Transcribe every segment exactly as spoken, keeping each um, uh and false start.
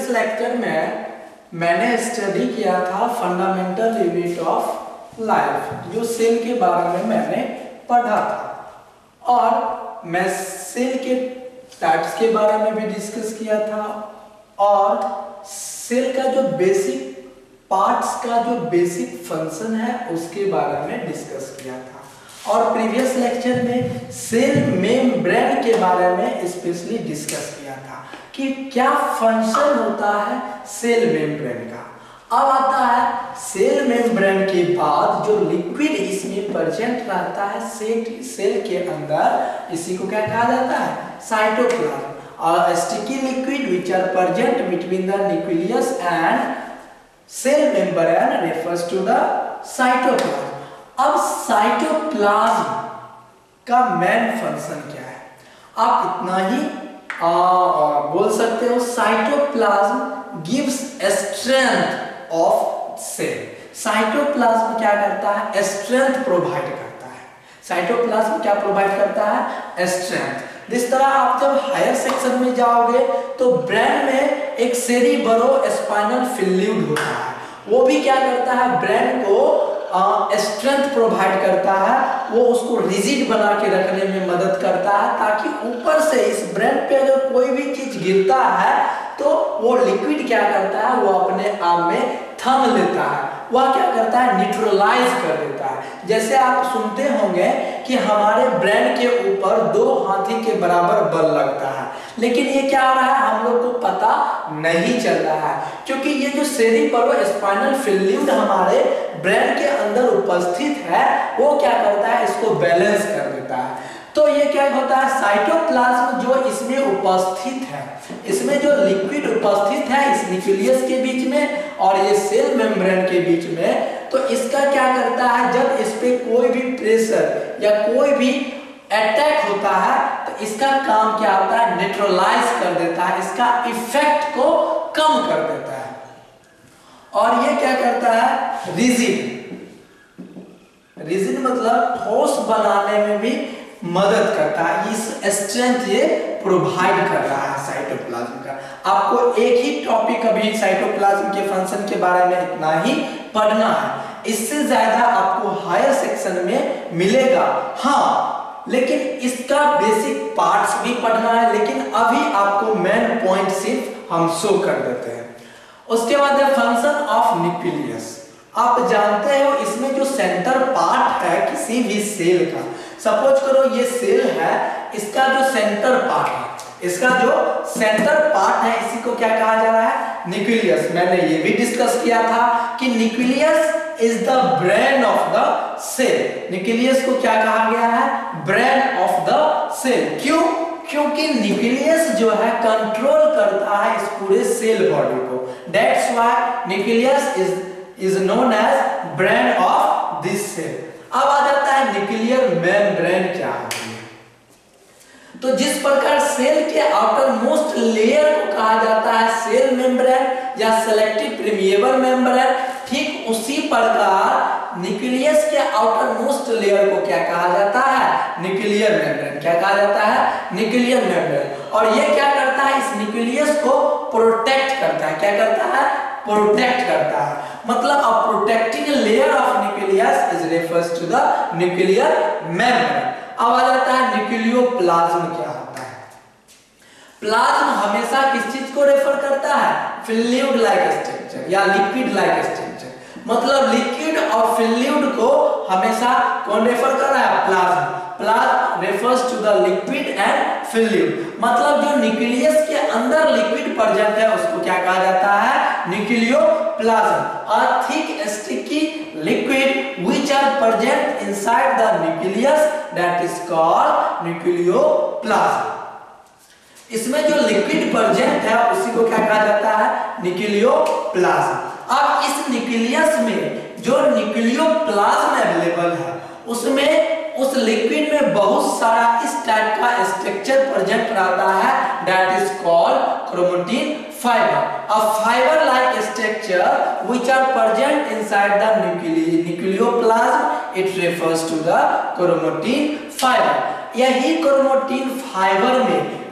Lecture में मैंने study किया था फंडामेंटल यूनिट ऑफ लाइफ, जो सेल के बारे में मैंने पढ़ा था और मैं सेल के टाइप्स के बारे में भी डिस्कस किया था और सेल का जो बेसिक पार्ट्स का जो बेसिक फंक्शन है उसके बारे में डिस्कस किया था। और प्रीवियस लेक्चर में सेल मेम्ब्रेन के बारे में स्पेशली डिस्कस किया था कि क्या फंक्शन होता है सेल मेम्ब्रेन का। अब आता है सेल मेम्ब्रेन के बाद जो लिक्विड इसमें प्रेजेंट रहता है सेल सेल के अंदर, इसी को क्या कहा जाता है, साइटोप्लाज्म। और sticky liquid which are present between the nucleus and cell membrane refers to the cytoplasm. अब साइटोप्लाज्म का मेन फंक्शन क्या है, आप इतना ही आ, आ, बोल सकते हो, cytoplasm gives strength of cell. Cytoplasm क्या करता है, स्ट्रेंथ प्रोवाइड करता है। साइटोप्लाज्म क्या प्रोवाइड करता है, स्ट्रेंथ। जिस तरह आप जब हायर सेक्शन में जाओगे तो ब्रेन में एक सेरिब्रो-स्पाइनल फ्लूइड होता है, वो भी क्या करता है, ब्रेन को स्ट्रेंथ प्रोवाइड करता है, वो उसको रिजिड बना के रखने में मदद करता है ताकि ऊपर से इस ब्रेन पे अगर कोई भी चीज गिरता है तो वो लिक्विड क्या करता है, वो अपने आप में थम लेता है, वह क्या करता है, न्यूट्रलाइज कर देता है। जैसे आप सुनते होंगे कि हमारे ब्रेन के ऊपर दो हाथी के बराबर बल लगता है, लेकिन ये क्या हो रहा है हम लोग को पता नहीं चल रहा है, क्योंकि ये जो सेरिब्रो-स्पाइनल फ्लूइड हमारे ब्रेन के अंदर उपस्थित है वो क्या करता है, इसको बैलेंस कर देता है। तो ये क्या होता है, साइटोप्लाज्म जो इसमें उपस्थित है, इसमें जो लिक्विड उपस्थित है इस न्यूक्लियस के बीच में और ये सेल मेम्ब्रेन के बीच में, तो इसका क्या करता है, जब इस पे कोई भी प्रेशर या कोई भी अटैक होता है तो इसका काम क्या होता है, न्यूट्रलाइज कर देता है, इसका इफेक्ट को कम कर देता है। और ये क्या करता है, रिजिड रिजिड मतलब ठोस बनाने में भी मदद करता है, इस स्ट्रेंथ ये प्रोवाइड कर रहा है साइटोप्लाज्म का। आपको एक ही टॉपिक अभी साइटोप्लाज्म के फंक्शन के बारे में इतना ही पढ़ना है, इससे ज्यादा आपको हायर सेक्शन में मिलेगा। हाँ, लेकिन इसका बेसिक पार्ट्स भी पढ़ना है, लेकिन अभी आपको मेन पॉइंट सिर्फ हम शो कर देते हैं। उसके बाद है फंक्शन ऑफ न्यूक्लियस। आप जानते हो इसमें जो सेंटर पार्ट है किसी भी सेल का, सपोज करो ये सेल है, इसका जो सेंटर पार्ट है, इसका जो सेंटर पार्ट है इसी को क्या कहा जा रहा है, न्यूक्लियस। मैंने ये भी डिस्कस किया था कि nucleus is the brain of the cell. Nucleus को क्या कहा गया है, ब्रेन ऑफ द सेल। क्यों? क्योंकि न्यूक्लियस जो है कंट्रोल करता है इस पूरे सेल बॉडी को। That's why nucleus is is known as brain of this cell. अब आ जाता है न्यूक्लियर मेम्ब्रेन क्या होती है। तो जिस प्रकार सेल के आउटर मोस्ट लेयर को कहा जाता है सेल मेम्ब्रेन या सेलेक्टिव परमिएबल मेम्ब्रेन, ठीक उसी प्रकार न्यूक्लियस के आउटर मोस्ट लेयर को क्या कहा जाता है, न्यूक्लियर मेम्ब्रेन। क्या कहा जाता है, न्यूक्लियर मेम्ब्रेन। और ये क्या करता है, इस न्यूक्लियस को प्रोटेक्ट करता है। क्या करता है, प्रोटेक्ट करता है। मतलब a protecting layer of nucleus is refers to the nuclear membrane. अब आ जाता है न्यूक्लियोप्लाज्म क्या होता है। प्लाज्म हमेशा किस चीज को रेफर करता है, फ्लूइड लाइक स्ट्रक्चर या लिक्विड लाइक स्ट्रक्चर। मतलब लिक्विड और फ्लूइड को हमेशा कौन रेफर कर रहा है, plasm. Plasm refers to the liquid and fluid. मतलब जो न्यूक्लियस के अंदर लिक्विड प्रेजेंट है उसको क्या कहा जाता है, nucleoplasm. A thick sticky liquid which are present inside the nucleus that is called nucleoplasm। इसमें जो लिक्विड प्रेजेंट है उसी को क्या कहा जाता है, न्यूक्लियोप्लाज्म। अब इस न्यूक्लियस में जो न्यूक्लियोप्लाज्म अवेलेबल है उसमें उस लिक्विड में बहुत सारा इस टाइप का स्ट्रक्चर प्रेजेंट रहता है, that is called chromatin fiber, a fiber like structure which are present inside the nucleoplasm, it refers to the chromatin fiber। यही क्रोमैटिन फाइबर में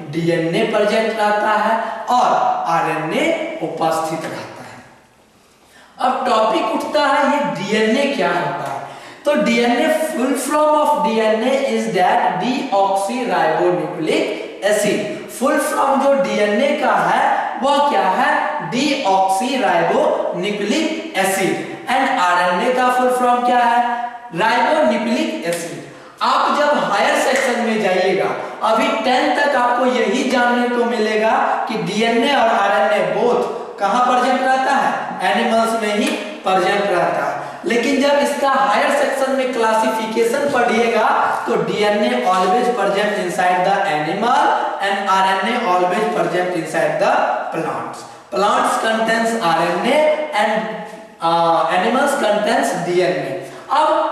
डीएनए प्रेजेंट रहता है और आरएनए उपस्थित रहता है। अब टॉपिक उठता है ये डीएनए क्या होता है। तो DNA full form of DNA is that deoxyribonucleic acid. Full form जो डीएनए का है वह क्या है, डीऑक्सीराइबोन्यूक्लिक एसिड। एंड आरएनए का फुल फॉर्म क्या है, राइबोन्यूक्लिक एसिड। आप जब हायर सेक्शन में जाइएगा, अभी टेंथ तक आपको यही जानने को मिलेगा कि डीएनए और आरएनए बोथ कहां प्रेजेंट रहता है, एनिमल्स में ही प्रेजेंट रहता है। लेकिन जब इसका हायर सेक्शन में क्लासिफिकेशन पढ़िएगा तो DNA always present inside the animal and RNA always present inside the plants. Plants contains RNA and animals contains DNA. अब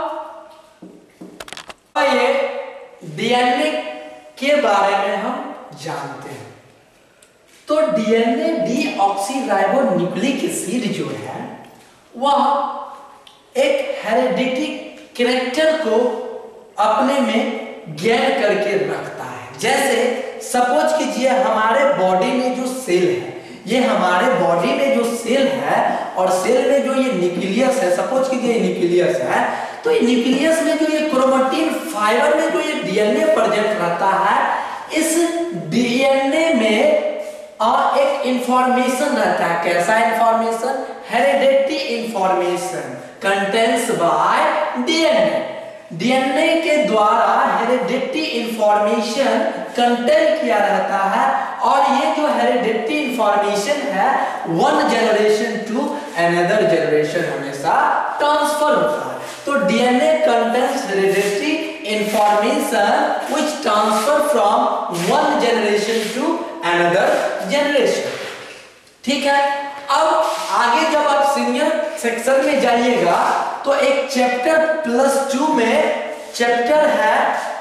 ये डीएनए के बारे में हम जानते हैं। तो डीएनए डीऑक्सीराइबोन्यूक्लिक एसिड जो है वह एक हेरेडिटी कैरेक्टर को अपने में गेन करके रखता है। जैसे सपोज कीजिए हमारे बॉडी में जो सेल है, ये हमारे बॉडी में जो सेल है और सेल में जो ये न्यूक्लियस है, सपोज कीजिए ये न्यूक्लियस है, तो ये न्यूक्लियस में जो ये क्रोमेटिन फाइबर में जो ये डीएनए प्रेजेंट रहता है, इस डीएनए में और एक इंफॉर्मेशन रहता है। कैसा information, heredity information contains by DNA. DNA के द्वारा हेरेडिटी इंफॉर्मेशन कंटेन किया रहता है और ये जो हेरेडिटी इंफॉर्मेशन है one generation to another generation हमेशा ट्रांसफर होता है। तो DNA contains heredity information which transfer from one generation to another generation. ठीक है। अब आगे जब आप सीनियर सेक्शन में जाइएगा तो एक चैप्टर प्लस टू में चैप्टर है,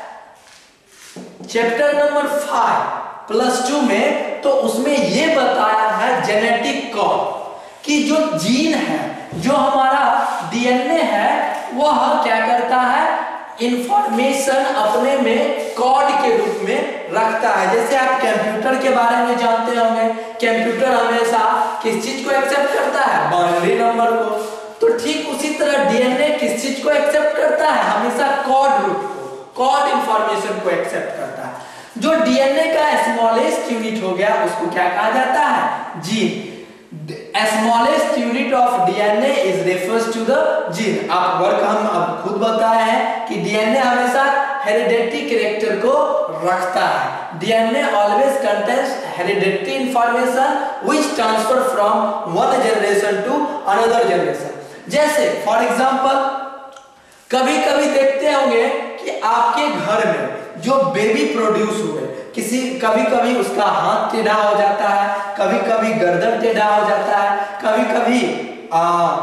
chapter number five plus two में, तो उसमें ये बताया है जेनेटिक कोड कि जो जीन है, जो हमारा डीएनए है, वह क्या करता है, इंफॉर्मेशन अपने में कोड के रूप में रखता है। जैसे आप कंप्यूटर के बारे में जानते होंगे, कंप्यूटर हमेशा किस चीज को एक्सेप्ट करता है, बाइनरी नंबर को। तो ठीक उसी तरह डीएनए किस चीज को एक्सेप्ट करता है, हमेशा कोड रूप को, कोड इंफॉर्मेशन को एक्सेप्ट करता है। जो डीएनए का स्मॉलेस्ट यूनिट हो गया उसको क्या कहा जाता है, gene. Smallest unit of DNA is refers to the gene. आप वर्क हम अब खुद बताए हैं कि डीएनए हमेशा हेरेडिटी कैरेक्टर को रखता है। DNA always contains heredity information which transfer from one generation to another generation. जैसे फॉर एग्जांपल कभी कभी देखते होंगे कि आपके घर में जो बेबी प्रोड्यूस हुए, किसी कभी कभी उसका हाथ टेढ़ा हो जाता है, कभी कभी गर्दन टेढ़ा हो जाता है, कभी कभी आ,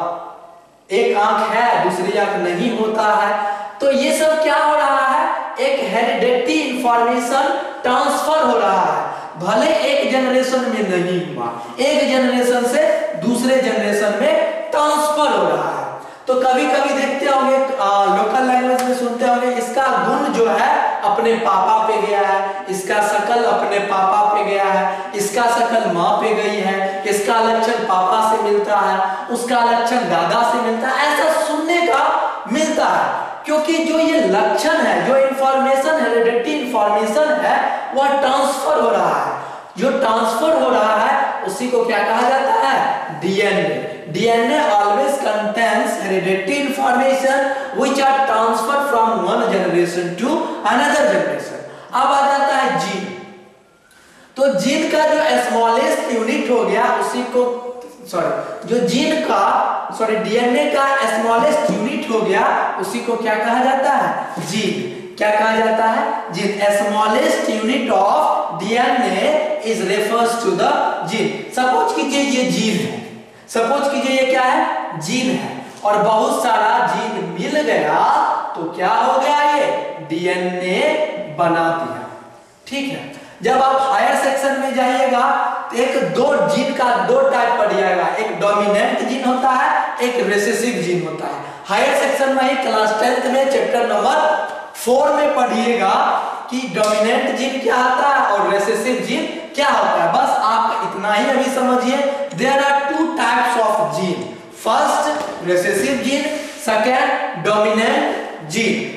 एक आंख है दूसरी आंख नहीं होता है। तो ये सब क्या हो रहा है, एक हेरेडिटी इंफॉर्मेशन ट्रांसफर हो रहा है। भले एक जनरेशन में नहीं हुआ, एक जनरेशन से दूसरे जनरेशन में ट्रांसफर हो रहा है। तो कभी कभी देखते होंगे लोकल लैंग्वेज में सुनते होंगे, इसका गुण जो है अपने पापा पे गया है, इसका शकल अपने पापा पे गया है, इसका शकल माँ पे गई है, इसका लक्षण पापा से मिलता है, उसका लक्षण दादा से मिलता है। ऐसा सुनने का मिलता है क्योंकि जो ये लक्षण है, जो इंफॉर्मेशन हेरेडिटी इंफॉर्मेशन है, वह ट्रांसफर हो रहा है। जो ट्रांसफर हो रहा है उसी को क्या कहा जाता है, DNA. DNA always contains heredity information which are transfer from one generation to another generation. अब आ जाता है जीन। तो जीन का जो स्मॉलेस्ट यूनिट हो गया उसी को सॉरी जो जीन का सॉरी डीएनए का स्मॉलेस्ट यूनिट हो गया उसी को क्या कहा जाता है, जीन। क्या कहा जाता है, gene. Smallest unit of DNA is refers to the gene. Suppose कीजिए ये जीन है, सपोज कीजिए ये क्या है, जीन है, और बहुत सारा जीन मिल गया तो क्या हो गया, ये डीएनए बना दिया। ठीक है। जब आप हायर सेक्शन में जाइएगा तो एक दो जीन का दो टाइप पढ़िएगा, एक डोमिनेंट जीन होता है, एक रिसेसिव जीन होता है। हायर सेक्शन में ही क्लास टेंथ में चैप्टर नंबर फोर में पढ़िएगा कि डोमिनेंट जीन क्या होता है और रिसेसिव जीन क्या होता है। बस आप इतना ही अभी समझिए। There are two types of gene, first recessive gene, second dominant gene.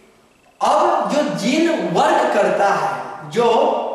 अब जो जीन वर्क करता है, जो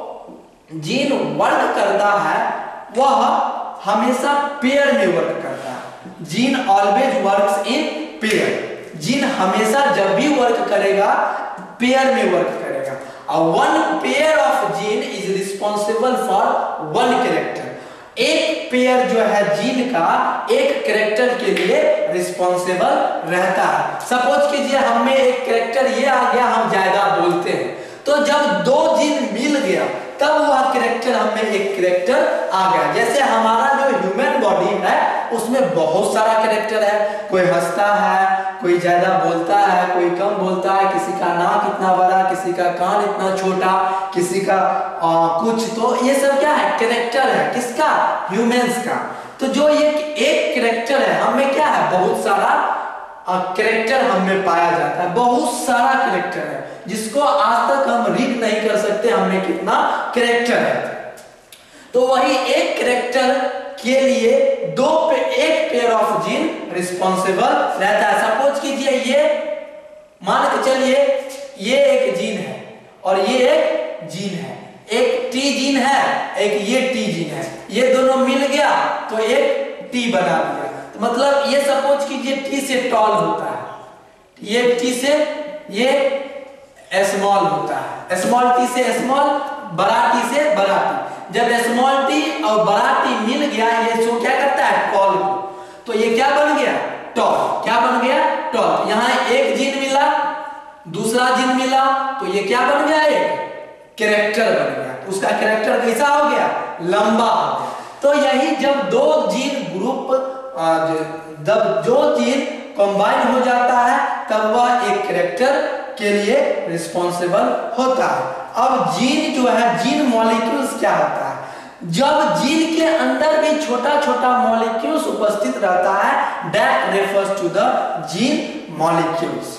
जीन वर्क करता है वह हमेशा पेयर में वर्क करता है। Gene always works in pair. Gene हमेशा जब भी वर्क करेगा पेयर में वर्क करेगा। और one pair of gene is responsible for one character. एक पेयर जो है जीन का एक कैरेक्टर के लिए रिस्पॉन्सिबल रहता है। सपोज कीजिए हम में एक कैरेक्टर ये आ गया, हम ज्यादा बोलते हैं, तो जब दो जीन मिल गया तब वह कैरेक्टर हमें एक कैरेक्टर आ गया। जैसे हमारा जो ह्यूमन बॉडी है उसमें बहुत सारा कैरेक्टर है, कोई हंसता है, कोई ज्यादा बोलता है, कोई कम बोलता है, किसी का नाक इतना बड़ा, किसी का कान इतना छोटा, किसी का आ, कुछ। तो ये सब क्या है, कैरेक्टर है, किसका, ह्यूमंस का। तो जो ये एक कैरेक्टर है, हमें क्या है, बहुत सारा कैरेक्टर हमें पाया जाता है, बहुत सारा कैरेक्टर है जिसको आज तक हम रीड नहीं कर सकते हमें कितना कैरेक्टर है। तो वही एक कैरेक्टर के लिए दो पे एक पेयर ऑफ जीन रिस्पॉन्सिबल रहता है। सपोज कीजिए ये मान के चलिए ये एक जीन है और ये एक जीन है, एक टी जीन है, एक ये टी जीन है, ये दोनों मिल गया तो एक टी बना दिया। तो मतलब ये सपोज कीजिए टी से टॉल होता है, ये टी से ये स्मॉल होता है, स्मॉल टी से स्मॉल, बड़ा टी से बड़ा टी। जब स्मॉल टी और बड़ा टी मिल गया ये सो क्या करता है, टॉल को, तो ये क्या बन गया, टॉल। क्या बन गया, टॉल। यहाँ एक जीन मिला, दूसरा जीन मिला, तो ये क्या बन गया, एक कैरेक्टर बन गया। उसका कैरेक्टर कैसा हो गया, लंबा हो गया। तो यही जब दो जीन ग्रुप जब जो जीन कंबाइन हो जाता है तब वह एक कैरेक्टर के लिए रिस्पॉन्सिबल होता है। अब जीन जो है, जीन मॉलिक्यूल्स क्या होता है, जब जीन के अंदर भी छोटा छोटा मॉलिक्यूल्स उपस्थित रहता है, that refers to the gene molecules.